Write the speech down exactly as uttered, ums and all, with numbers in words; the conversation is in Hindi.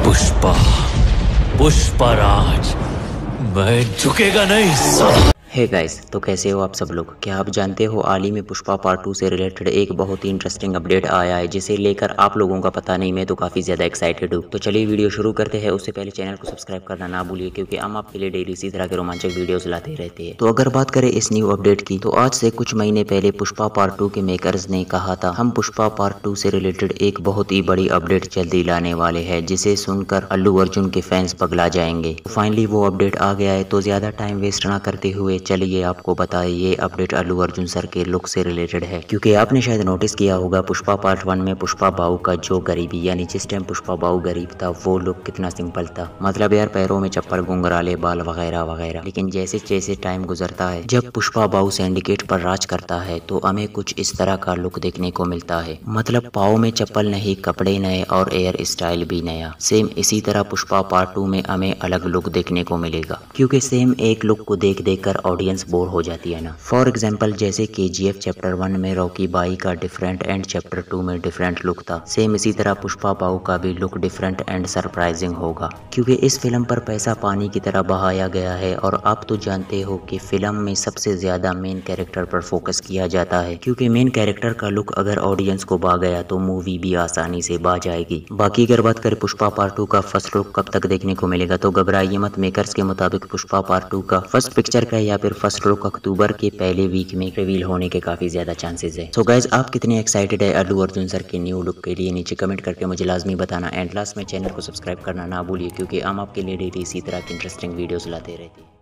पुष्पा पुष्पराज, मैं झुकेगा नहीं साला। हे hey गाइस, तो कैसे हो आप सब लोग। क्या आप जानते हो हाल ही में पुष्पा पार्ट टू से रिलेटेड एक बहुत ही इंटरेस्टिंग अपडेट आया है जिसे लेकर आप लोगों का पता नहीं, मैं तो काफी ज्यादा एक्साइटेड हूँ। तो चलिए वीडियो शुरू करते हैं। उससे पहले चैनल को सब्सक्राइब करना ना भूलिए क्योंकि हम आपके लिए डेली इसी तरह के रोमांचक वीडियोस लाते रहते हैं। तो अगर बात करें इस न्यू अपडेट की, तो आज से कुछ महीने पहले पुष्पा पार्ट टू के मेकर्स ने कहा था हम पुष्पा पार्ट टू से रिलेटेड एक बहुत ही बड़ी अपडेट जल्दी लाने वाले है जिसे सुनकर अल्लू अर्जुन के फैंस पगला जाएंगे। फाइनली वो अपडेट आ गया है। तो ज्यादा टाइम वेस्ट ना करते हुए चलिए आपको बताए ये अपडेट अल्लू अर्जुन सर के लुक से रिलेटेड है। क्योंकि आपने शायद नोटिस किया होगा पुष्पा पार्ट वन में पुष्पा बाऊ का जो गरीबी यानी जिस टाइम पुष्पा बाऊ गरीब था वो लुक कितना सिंपल था। मतलब यार पैरों में चप्पल, घुंघराले बाल वगैरह वगैरह। लेकिन जैसे जैसे टाइम गुजरता है, जब पुष्पा बाऊ सिंडिकेट पर राज करता है तो हमें कुछ इस तरह का लुक देखने को मिलता है। मतलब पाँव में चप्पल नहीं, कपड़े नए और एयर स्टाइल भी नया। सेम इसी तरह पुष्पा पार्ट टू में हमें अलग लुक देखने को मिलेगा क्योंकि सेम एक लुक को देख देख कर ऑडियंस बोर हो जाती है ना। फॉर एग्जाम्पल जैसे K G F chapter one में रॉकी बाई का डिफरेंट एंड चैप्टर टू में डिफरेंट लुक था, सेम इसी तरह पुष्पा बाऊ का भी लुक डिफरेंट एंड सरप्राइजिंग होगा क्योंकि इस फिल्म पर पैसा पानी की तरह बहाया गया है। और आप तो जानते हो कि फिल्म में सबसे ज्यादा मेन कैरेक्टर पर फोकस किया जाता है क्योंकि मेन कैरेक्टर का लुक अगर ऑडियंस को भा गया तो मूवी भी आसानी से बा जाएगी। बाकी अगर बात करें पुष्पा पार्ट टू का फर्स्ट लुक कब तक देखने को मिलेगा, तो घबराइए मत। मेकर्स के मुताबिक पुष्पा पार्ट टू का फर्स्ट पिक्चर का या फिर फर्स्ट लुक अक्टूबर के पहले वीक में रिवील होने के काफी ज्यादा चांसेस है। सो गाइज, आप कितने एक्साइटेड है अल्लू अर्जुन सर के न्यू लुक के लिए नीचे कमेंट करके मुझे लाजमी बताना। एंड लास्ट में चैनल को सब्सक्राइब करना ना भूलिए क्योंकि हम आपके लिए डेली इसी तरह की इंटरेस्टिंग वीडियोस लाते रहते हैं।